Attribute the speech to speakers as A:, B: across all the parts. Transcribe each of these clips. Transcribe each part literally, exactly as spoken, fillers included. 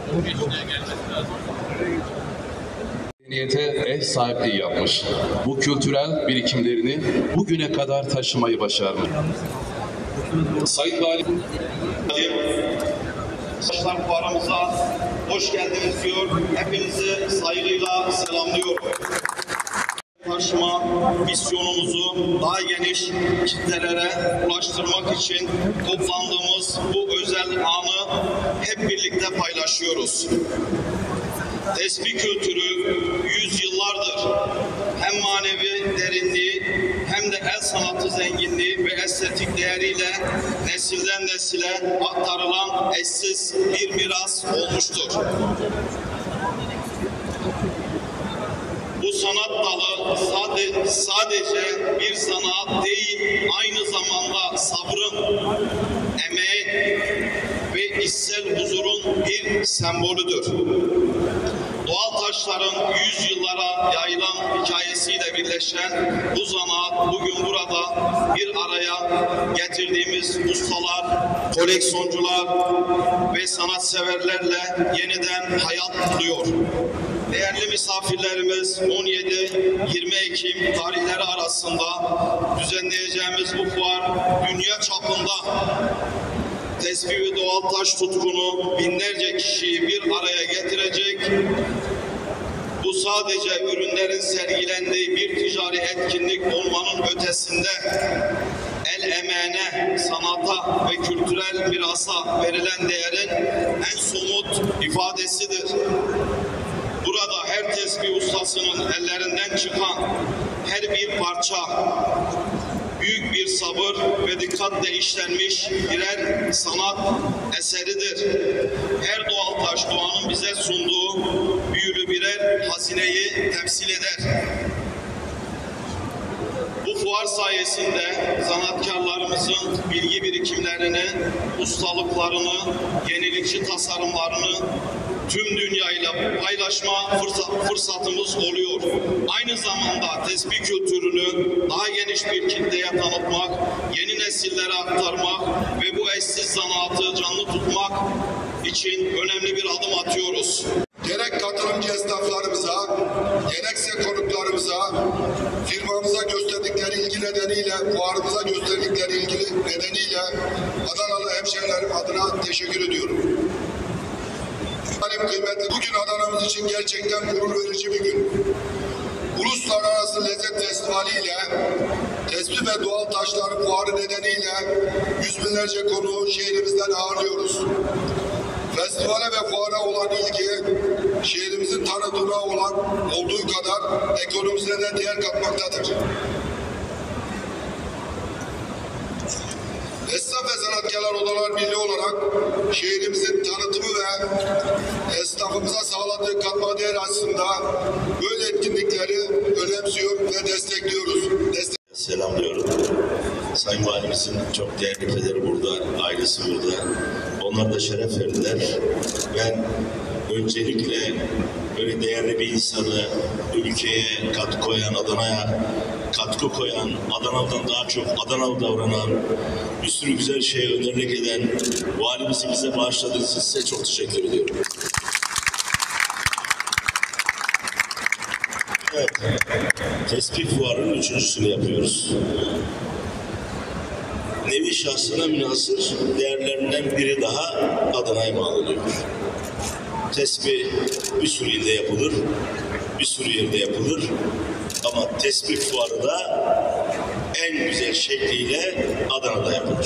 A: Medeniyete ev sahipliği yapmış. Bu kültürel birikimlerini bugüne kadar taşımayı başarmış. Sayın Valim,
B: Başlar fuarımıza hoş geldiniz diyor. Hepinizi saygıyla selamlıyorum. Karşıma misyonumuzu daha geniş kitlelere ulaştırmak için toplandığımız bu özel anı hep birlikte paylaşıyoruz. Tesbih kültürü yüzyıllardır hem manevi derinliği hem de el sanatı zenginliği ve estetik değeriyle nesilden nesile aktarılan eşsiz bir miras olmuştur. Bu sanat dalı sadece, sadece bir sanat değil, aynı zamanda sabrın, emeğin ve içsel huzurun bir sembolüdür. Doğal taşların yüzyıllara yayılan hikayesiyle birleşen bu zanaat bugün burada bir araya getirdiğimiz ustalar, koleksiyoncular ve sanatseverlerle yeniden hayat buluyor. Değerli misafirlerimiz, on yedi yirmi Ekim tarihleri arasında düzenleyeceğimiz bu fuar dünya çapında tesbih ve doğal taş tutkunu binlerce kişiyi bir araya getirecek. Bu sadece ürünlerin sergilendiği bir ticari etkinlik olmanın ötesinde el emeğine, sanata ve kültürel mirasa verilen değerin en somut ifadesidir. Burada her tesbih ustasının ellerinden çıkan her bir parça büyük bir sabır ve dikkatle işlenmiş birer sanat eseridir. Her doğal taş doğanın bize sunduğu büyülü birer hazineyi temsil eder. Bu fuar sayesinde sanatkarlarımızın bilgi birikimlerini, ustalıklarını, yenilikçi tasarımlarını tüm dünyayla paylaşma fırsat, fırsatımız oluyor. Aynı zamanda tesbih kültürünü daha geniş bir kitleye tanıtmak, yeni nesillere aktarmak ve bu eşsiz zanaatı canlı tutmak için önemli bir adım atıyoruz.
C: Gerek katılımcı esnaflarımıza, gerekse konuklarımıza, firmamıza gösterdikleri ilgi nedeniyle, fuarımıza gösterdikleri ilgi nedeniyle Adanalı hemşehrilerim adına teşekkür ediyorum. Kıymetli, bugün Adana'mız için gerçekten gurur verici bir gün. Uluslararası Lezzet Festivali ile tesbih ve doğal taşlar fuarı nedeniyle yüz binlerce konuğu şehrimizden ağırlıyoruz. Festivale ve fuara olan ilgi, şehrimizin tanıtımına olan olduğu kadar ekonomisine de değer katmaktadır. Esnaf ve Sanatkarlar Odalar Birliği olarak şehrimizin tanıtımı ve esnafımıza sağladığı katma değer açısında böyle etkinlikleri önemsiyor ve destekliyoruz. Destek
D: Selamlıyorum. Sayın Valimizin çok değerli pederi burada, ailesi burada. Onlar da şeref verdiler. Ben öncelikle böyle değerli bir insanı, ülkeye katkı koyan, Adana'ya katkı koyan, Adana'dan daha çok Adanalı davranan, bir sürü güzel şeye önderlik eden valimizi bize bağışladığınız için size çok teşekkür ediyorum. Evet, tesbih fuarının üçüncüsünü yapıyoruz. Nevi şahsına münhasır değerlerinden biri daha Adana'ya mal oluyor. Tesbih bir sürü ilde yapılır, bir sürü yerde yapılır. Ama tesbih fuarı da en güzel şekliyle Adana'da yapılır.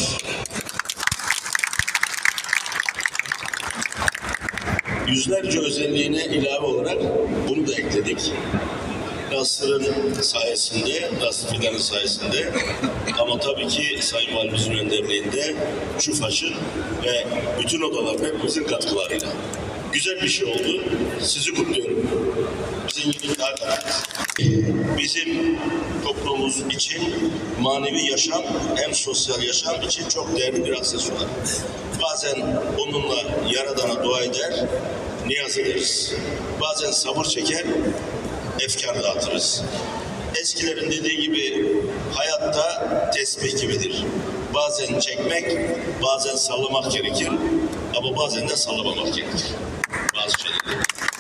D: Yüzlerce özelliğine ilave olarak bunu da ekledik. Nasır'ın sayesinde, Nasır Fidan'ın sayesinde ama tabii ki Sayın Valimizin önderliğinde, Şufaş'ın ve bütün odaların hepimizin katkılarıyla. Güzel bir şey oldu. Sizi kutluyorum. Bizim gibi Bizim toplumumuz için manevi yaşam hem sosyal yaşam için çok değerli bir aksesuar. Bazen onunla Yaradan'a dua eder, niyaz ederiz. Bazen sabır çeker, efkar dağıtırız. Eskilerin dediği gibi hayatta tesbih gibidir. Bazen çekmek, bazen sallamak gerekir ama bazen de sallamamak gerekir. bazı şeyleri.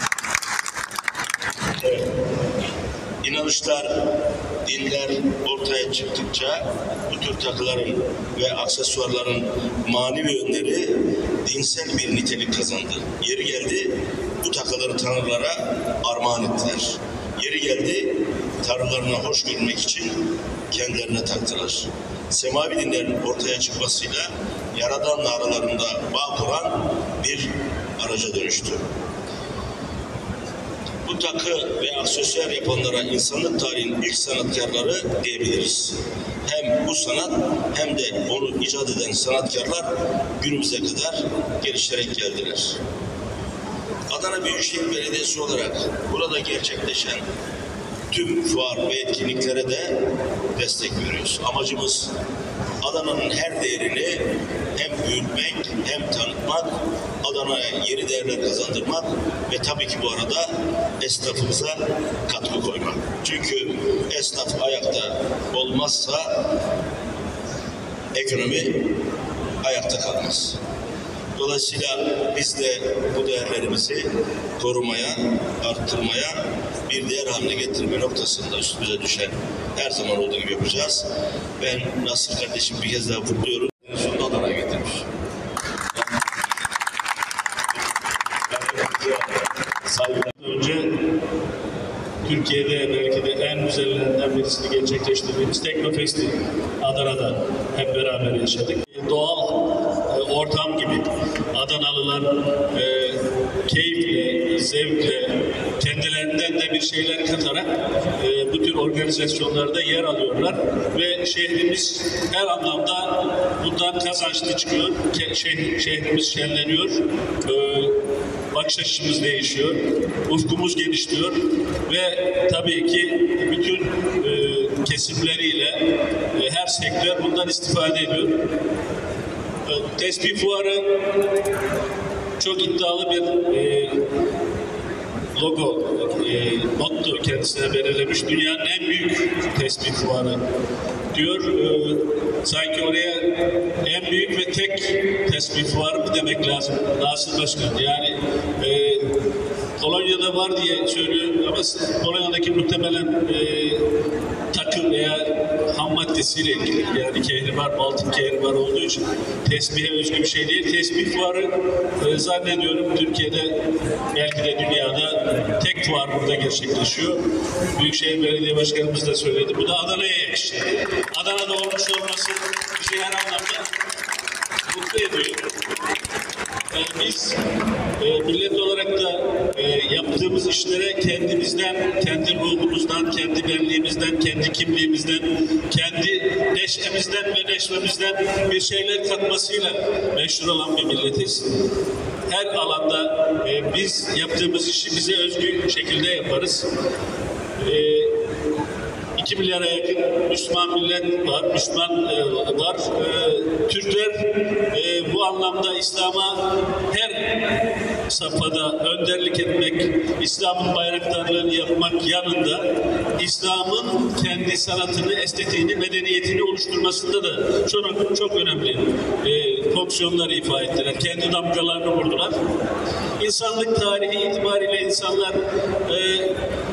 D: Evet. İnanışlar, dinler ortaya çıktıkça bu tür takıların ve aksesuarların manevi yönleri dinsel bir nitelik kazandı. Yeri geldi bu takıları tanrılara armağan ettiler. Yeri geldi tanrılarına hoş görünmek için kendilerine taktılar. Semavi dinlerin ortaya çıkmasıyla Yaradan'la aralarında bağ kuran bir araca dönüştü. Bu takı ve aksesuar yapanlara insanlık tarihinin ilk sanatkarları diyebiliriz. Hem bu sanat hem de onu icat eden sanatkarlar günümüze kadar gelişerek geldiler. Adana Büyükşehir Belediyesi olarak burada gerçekleşen tüm fuar ve etkinliklere de destek veriyoruz. Amacımız Adana'nın her değerini hem büyütmek hem tanıtmak, Adana'ya yeni değerler kazandırmak ve tabii ki bu arada esnafımıza katkı koymak. Çünkü esnaf ayakta olmazsa ekonomi ayakta kalmaz. Dolayısıyla biz de bu değerlerimizi korumaya, arttırmaya, bir değer haline getirme noktasında üstümüze düşen her zaman olduğu gibi yapacağız. Ben Nasır kardeşim bir kez daha kutluyorum. Sonunda Adana'ya getirmiş.
E: Önce Türkiye'de belki de en güzellerinden birisini gerçekleştirdiğimiz Teknofest'i Adana'da hep beraber yaşadık. Doğal e, ortam gibi Adanalılar e, keyifle, zevkle, kendilerinden de bir şeyler katarak e, bu tür organizasyonlarda yer alıyorlar ve şehrimiz her anlamda bundan kazançlı çıkıyor. Şeh, şehrimiz şenleniyor. E, bakış açımız değişiyor, ufkumuz genişliyor ve tabii ki bütün e, kesimleriyle e, her sektör bundan istifade ediyor. E, Tesbih Fuarı çok iddialı bir e, logo, e, motto kendisine belirlemiş. Dünyanın en büyük tesbih fuarı diyor. E, sanki oraya en büyük ve tek tesbih fuarı mı demek lazım Nasır Başkan? Yani e, Polonya'da var diye söylüyor ama Polonya'daki muhtemelen e, takım veya ham maddesiyle ilgili. Yani kehribar, Baltık kehribar olduğu için tesbihe özgü bir şey değil. Tesbih fuarı e, zannediyorum Türkiye'de belki de dünyada tek fuar burada gerçekleşiyor. Büyükşehir Belediye Başkanımız da söyledi. Bu da Adana'ya yakışır. Adana'da olmuş olması bizi her anlamda mutlu ediyor. Yani biz e, millet olarak da e, yaptığımız işlere kendimizden, kendi ruhumuzdan, kendi benliğimizden, kendi kimliğimizden, kendi neşemizden ve neşvemizden bir şeyler katmasıyla meşhur olan bir milletiz. Her alanda e, biz yaptığımız işi bize özgü şekilde yaparız. E, iki milyara yakın Müslüman millet var, Müslüman e, var. E, Türkler e, bu anlamda İslam'a her safhada önderlik etmek, İslam'ın bayraktarlığını yapmak yanında İslam'ın kendi sanatını, estetiğini, medeniyetini oluşturmasında da çok, çok önemli e, fonksiyonları ifa ettiler. Kendi damgalarını vurdular. İnsanlık tarihi itibariyle insanlar e,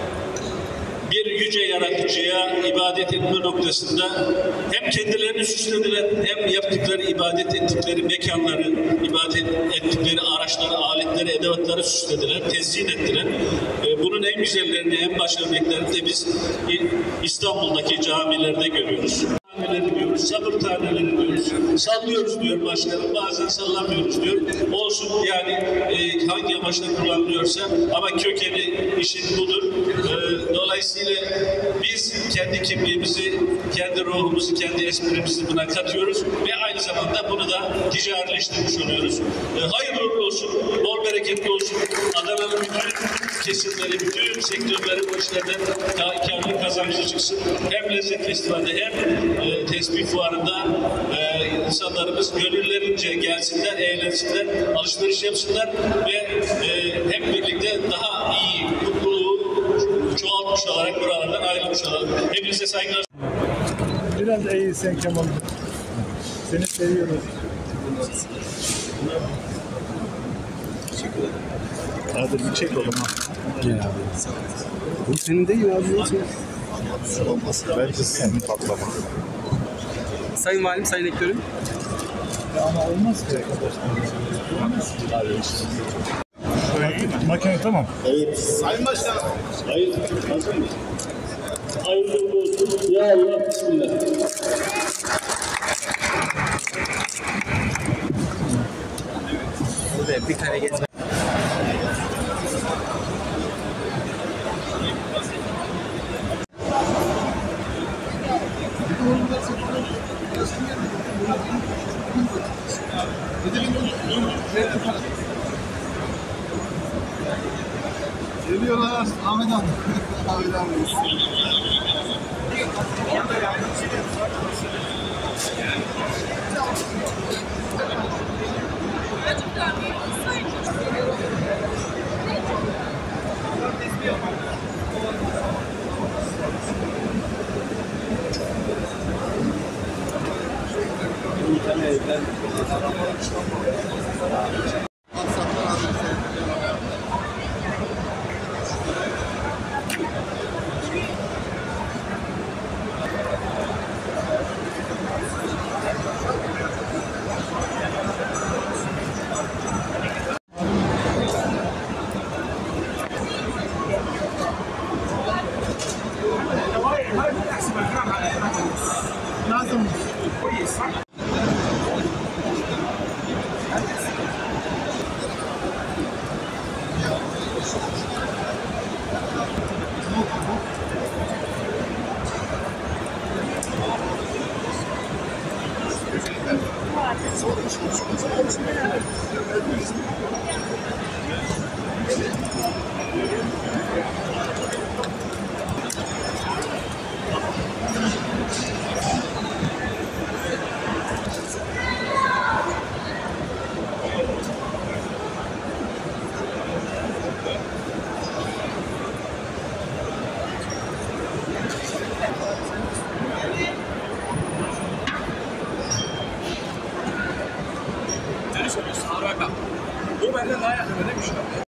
E: bir yüce yaratıcıya ibadet etme noktasında hem kendilerini süslediler, hem yaptıkları, ibadet ettikleri mekanları, ibadet ettikleri araçları, aletleri, edevatları süslediler, tezyin ettiler. Bunun en güzellerini, en baş örneklerini de biz İstanbul'daki camilerde görüyoruz. Taneleri diyoruz, sabır taneleri diyoruz, sallıyoruz diyor başkanım, bazen sallamıyoruz diyor. Olsun yani e, hangi amaçla kullanılıyorsa ama kökeni işin budur. E, dolayısıyla biz kendi kimliğimizi, kendi ruhumuzu, kendi esprimizi buna katıyoruz ve aynı zamanda bunu da ticarileştirmiş oluyoruz. E, hayırlı uğurlu olsun, bol bereketli olsun. Adana'nın bütün kesimleri, bütün sektörleri bu işlerden kârlı kazancı çıksın. Hem lezzet festivalde hem e, tesbih fuarında e, insanlarımız gönüllerince gelsinler, eğlensinler, alışveriş yapsınlar ve e, hep birlikte daha iyi, mutluluğu çoğaltmış olarak buralardan ayrılmış olalım. Hepinize saygılar.
F: Biraz iyi sen Kemal. Seni seviyoruz.
D: Teşekkür ederim.
F: Hadi bir çek o zaman.
G: Gel abi. Bu senin değil abi.
F: Olmasın. Belki senin patlama.
G: Sayın Valim, Sayın Rektörüm.
F: Ya ama olmaz ki arkadaşlar. Olmaz ki abi işte. Makine tamam.
E: Evet. Sayın Başkanım. Hayır. Hazır mı? Hayırlı olsun. Ya Allah, bismillah.
G: Buraya bir kare geçme.
C: Geliyorlar Ahmet abi. Ahmet abi.
G: Bu benden daha yakın, öyle bir şey.